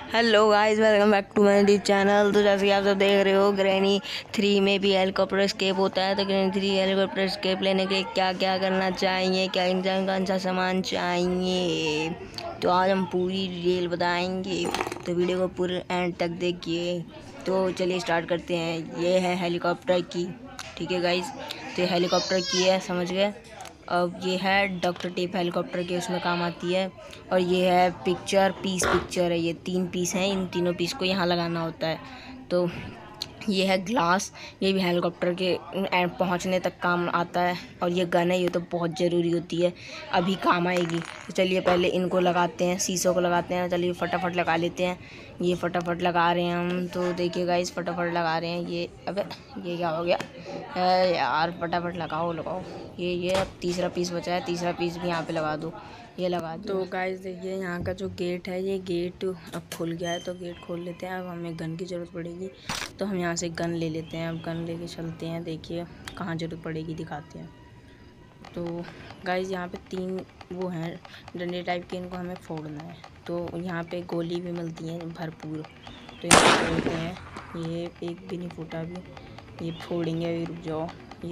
Hello guys, welcome back to my YouTube channel. तो जैसे कि आप सब देख रहे हो, ग्रैनी 3 में भी हेलीकॉप्टर एस्केप होता है। तो ग्रैनी 3 हेलीकॉप्टर एस्केप लेने के लिए क्या क्या करना चाहिए, क्या इंसान कौन सा सामान चाहिए, तो आज हम पूरी डिटेल बताएंगे। तो वीडियो को पूरे एंड तक देखिए। तो चलिए स्टार्ट करते हैं। ये है हेलीकॉप्टर की, ठीक है गाइस। तो हेलीकॉप्टर की है, समझ गए। अब ये है डॉक्टर टेप, हेलीकॉप्टर के उसमें काम आती है। और ये है पिक्चर है, ये 3 पीस हैं। इन तीनों पीस को यहाँ लगाना होता है। तो ये है ग्लास, ये भी हेलीकॉप्टर के एंड पहुँचने तक काम आता है। और ये गन है, ये तो बहुत ज़रूरी होती है, अभी काम आएगी। तो चलिए पहले इनको लगाते हैं, शीशों को लगाते हैं। चलिए फटाफट लगा लेते हैं। ये फटाफट लगा रहे हैं हम। तो देखिए गाइस, फटाफट लगा रहे हैं। ये अबे ये क्या हो गया है यार, फटाफट लगाओ। ये अब तीसरा पीस बचा है, तीसरा पीस भी यहाँ पे लगा दो। ये लगा दो। तो गाइस देखिए, यहाँ का जो गेट है, ये गेट अब खुल गया है। तो गेट खोल लेते हैं। अब हमें गन की ज़रूरत पड़ेगी, तो हम यहाँ से गन ले लेते हैं। अब गन लेके चलते हैं। देखिए कहाँ ज़रूरत पड़ेगी, दिखाते हैं। तो गाइस यहाँ पे 3 वो हैं डंडे टाइप के, इनको हमें फोड़ना है। तो यहाँ पे गोली भी मिलती है भरपूर, तो इनको फोड़ते हैं। ये एक भी नहीं फूटा अभी, ये फोड़ेंगे अभी, रुक जाओ।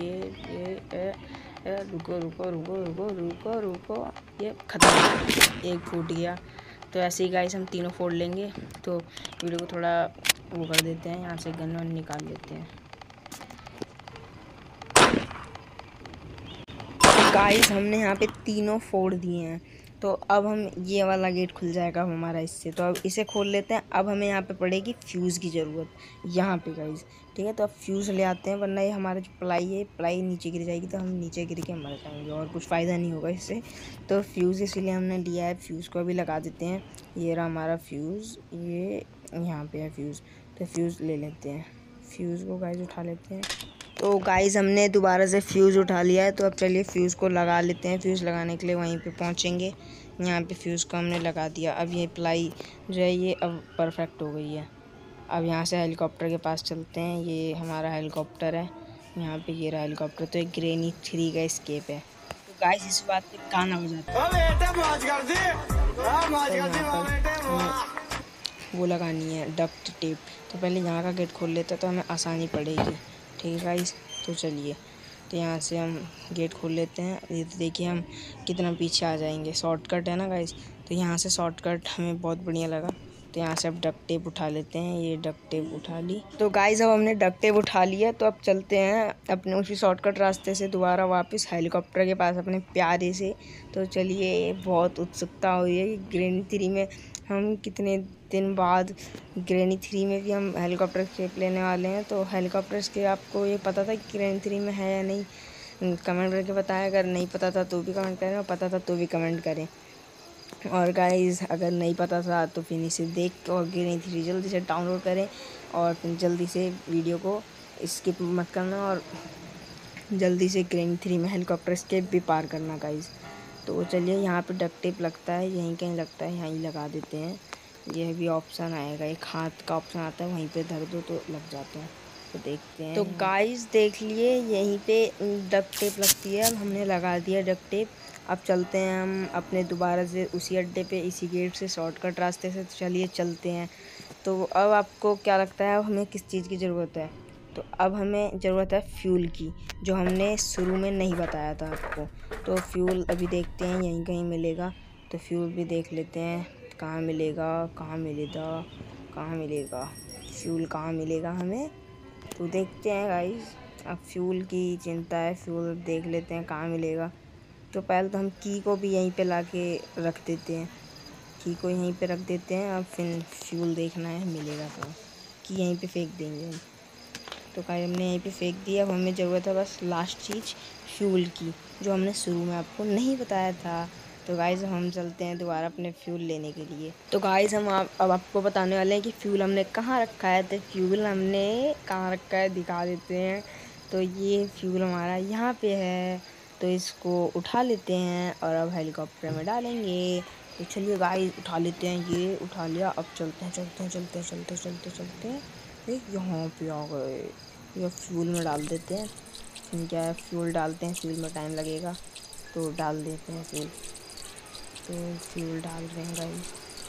रुको रुको रुको रुको रुको रुको, ये ख़त्म, एक फूट गया। तो ऐसे ही गाइस हम तीनों फोड़ लेंगे। तो वीडियो को थोड़ा वो कर देते हैं, यहाँ से गन वन निकाल लेते हैं। गाइस हमने यहाँ पे तीनों फोड़ दिए हैं। तो अब हम ये वाला गेट खुल जाएगा हमारा इससे। तो अब इसे खोल लेते हैं। अब हमें यहाँ पे पड़ेगी फ्यूज़ की ज़रूरत, यहाँ पे गाइस, ठीक है। तो अब फ्यूज़ ले आते हैं, वरना ये हमारा जो प्लाई है, प्लाई नीचे गिर जाएगी, तो हम नीचे गिर के मर जाएंगे और कुछ फ़ायदा नहीं होगा इससे। तो फ्यूज़ इसीलिए हमने लिया है। फ्यूज़ को अभी लगा देते हैं। ये रहा हमारा फ्यूज़, ये यहाँ पर है फ्यूज़। तो फ्यूज़ ले लेते हैं, फ्यूज़ को गाइस उठा लेते हैं। तो गाइस हमने दोबारा से फ्यूज़ उठा लिया है। तो अब चलिए फ्यूज़ को लगा लेते हैं। फ्यूज़ लगाने के लिए वहीं पे पहुंचेंगे। यहाँ पे फ्यूज़ को हमने लगा दिया। अब ये प्लाई जो है, ये अब परफेक्ट हो गई है। अब यहाँ से हेलीकॉप्टर के पास चलते हैं। ये हमारा हेलीकॉप्टर है, यहाँ पे ये रहा हेलीकॉप्टर। तो एक ग्रैनी 3 का एस्केप है। तो गाइस इस बात पे गाना बजाते हैं। वो लगानी है डक्ट टेप। तो पहले यहाँ का गेट खोल लेते हैं, तो हमें आसानी पड़ेगी, ठीक है गाइस। तो चलिए, तो यहाँ से हम गेट खोल लेते हैं। ये तो देखिए हम कितना पीछे आ जाएंगे, शॉर्टकट है ना गाइस। तो यहाँ से शॉर्टकट हमें बहुत बढ़िया लगा। तो यहाँ से अब डक्ट टेप उठा लेते हैं। ये डक्ट टेप उठा ली। तो गाइस अब हमने डक्ट टेप उठा लिया। तो अब चलते हैं अपने उसी शॉर्टकट रास्ते से दोबारा वापस हेलीकॉप्टर के पास, अपने प्यारे से। तो चलिए, बहुत उत्सुकता हुई है कि ग्रैनी 3 में हम कितने दिन बाद, ग्रैनी 3 में भी हम हेलीकॉप्टर एस्केप लेने वाले हैं। तो हेलीकॉप्टर एस्केप आपको ये पता था कि ग्रैनी 3 में है या नहीं, कमेंट करके बताएं। अगर नहीं पता था तो भी कमेंट करें, और पता था तो भी कमेंट करें। और गाइस अगर नहीं पता था तो फिर इसे देख के और ग्रैनी 3 जल्दी से डाउनलोड करें, और फिर जल्दी से वीडियो को स्किप मत करना, और जल्दी से ग्रैनी 3 में हेलीकॉप्टर एस्केप भी पार करना गाइस। तो चलिए, यहाँ पे डक्ट टेप लगता है, यहीं कहीं लगता है, यहीं लगा देते हैं। यह भी ऑप्शन आएगा, एक हाथ का ऑप्शन आता है, वहीं पे धर दो तो लग जाता है। तो देखते हैं। तो गाइस देख लिए, यहीं पे डक्ट टेप लगती है। अब हमने लगा दिया डक्ट टेप। अब चलते हैं हम अपने दोबारा से उसी अड्डे पे, इसी गेट से, शॉर्टकट रास्ते से। तो चलिए चलते हैं। तो अब आपको क्या लगता है, अब हमें किस चीज़ की ज़रूरत है? तो अब हमें ज़रूरत है फ्यूल की, जो हमने शुरू में नहीं बताया था आपको। तो फ्यूल अभी देखते हैं, यहीं कहीं मिलेगा। तो फ्यूल भी देख लेते हैं, कहाँ मिलेगा, कहाँ मिलेगा, कहाँ मिलेगा फ्यूल, कहाँ मिलेगा हमें। तो देखते हैं गाइस, अब फ्यूल की चिंता है। फ्यूल देख लेते हैं कहाँ मिलेगा। तो पहले तो हम की को भी यहीं पे लाके रख देते हैं, की को यहीं पे रख देते हैं। अब फिर फ्यूल देखना है, मिलेगा तो की यहीं पे फेंक देंगे हम। तो गाइस हमने यहीं पे फेंक दिया। अब हमें ज़रूरत है बस लास्ट चीज़, फ्यूल की, जो हमने शुरू में आपको नहीं बताया था। तो गाइस हम चलते हैं दोबारा अपने फ्यूल लेने के लिए। तो गाइस हम अब आपको बताने वाले हैं कि फ्यूल हमने कहाँ रखा है। तो फ्यूल हमने कहाँ रखा है दिखा देते हैं। तो ये फ्यूल हमारा यहाँ पे है। तो इसको उठा लेते हैं और अब हेलीकॉप्टर में डालेंगे। तो चलिए गाइस उठा लेते हैं, ये उठा लिया। अब चलते हैं चलते हैं चलते हैं चलते चलते चलते हैं। यहाँ पे आ गए। ये फ्यूल में डाल देते हैं। क्या है, फ्यूल डालते हैं, फ्यूल में टाइम लगेगा, तो डाल देते हैं फ्यूल। तो फ्यूल डाल रहे हैं गाइस।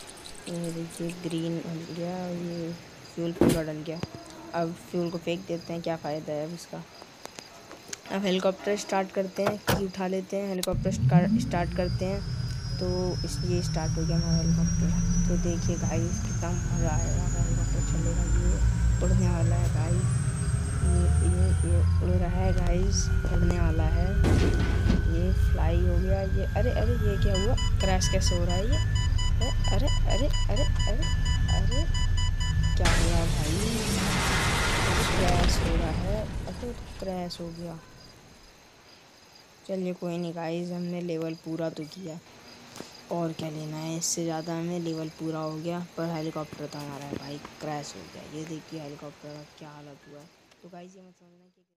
ये देखिए ग्रीन हो गया, ये फ्यूल पूरा डल गया। अब फ्यूल को फेंक देते हैं, क्या फ़ायदा है अब इसका। अब हेलीकॉप्टर स्टार्ट करते हैं, की उठा लेते हैं, हेलीकॉप्टर स्टार्ट करते हैं। तो इसलिए स्टार्ट हो गया हमारा हेलीकॉप्टर। तो देखिए गाइस कितना मज़ा आएगा अगर हेलीकॉप्टर चलेगा। ये उड़ने वाला है गाइस, ये उड़ रहा है गाइस, उड़ने वाला है। ये फ्लाई हो गया। ये अरे अरे ये क्या हुआ, क्रैश कैसे हो रहा है ये। अरे अरे अरे अरे अरे क्या हुआ भाई, क्रैश हो रहा है। अरे क्रैश हो गया। चलिए कोई नहीं गाइस, हमने लेवल पूरा तो किया, और क्या लेना है इससे ज़्यादा। हमें लेवल पूरा हो गया, पर हेलीकॉप्टर तो हमारा भाई क्रैश हो गया। ये देखिए हेलीकॉप्टर का क्या हालत हुआ है। तो गाइस ये मत समझना कि